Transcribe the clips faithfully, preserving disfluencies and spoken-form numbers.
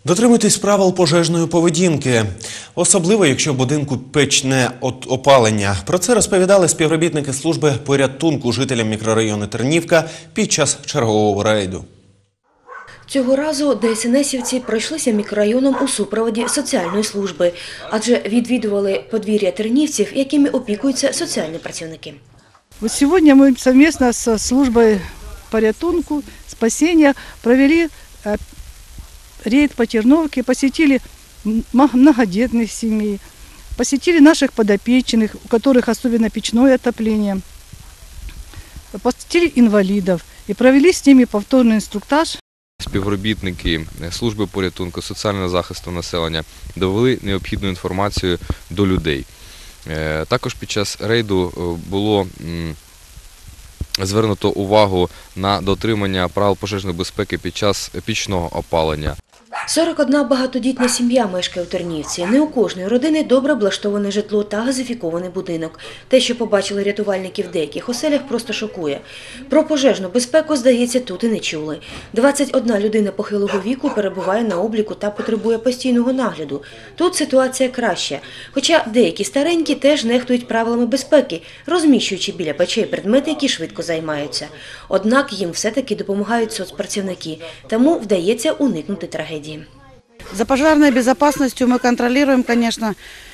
Дотримуйтесь правил пожежної поведінки, особливо якщо в будинку печне опалення. Про це розповідали співробітники служби порятунку жителям мікрорайону Тернівка під час чергового рейду. Цього разу ДСНСівці пройшлися мікрорайоном у супроводі соціальної служби, адже відвідували подвір'я тернівців, якими опікуються соціальні працівники. Вот сегодня мы совместно со службой порятунку, спасения провели рейд по Терновке, посетили многодетных семей, посетили наших подопечных, у которых особенно печное отопление, посетили инвалидов и провели с ними повторный инструктаж. Співробітники служби порятунку, соціального захисту населення довели необхідну інформацію до людей. Також під час рейду було звернуто увагу на дотримання правил пожежної безпеки під час пічного опалення. сорок одна багатодітна сім'я мешкає у Тернівці. Не у кожної родини добре облаштоване житло та газифікований будинок. Те, що побачили рятувальники в деяких оселях, просто шокує. Про пожежну безпеку, здається, тут і не чули. двадцять одна людина похилого віку перебуває на обліку та потребує постійного нагляду. Тут ситуація краща. Хоча деякі старенькі теж нехтують правилами безпеки, розміщуючи біля печей предмети, які швидко займаються. Однак їм все-таки допомагають соцпрацівники, тому вдається уникнути трагедії. За пожарной безопасностью мы контролируем, конечно.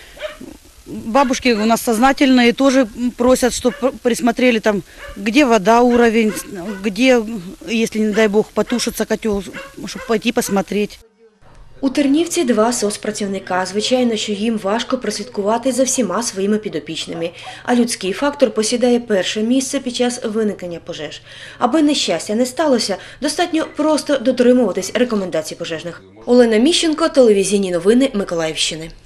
Бабушки у нас сознательные, тоже просят, чтобы присмотрели, там, где вода, уровень, где, если, не дай бог, потушится котел, чтобы пойти посмотреть. У Тернівці два соцпрацівника. Звичайно, що їм важко прослідкувати за всіма своїми підопічними. А людський фактор посідає перше місце під час виникнення пожеж. Аби нещастя не сталося, достатньо просто дотримуватись рекомендацій пожежних. Олена Міщенко, телевізійні новини Миколаївщини.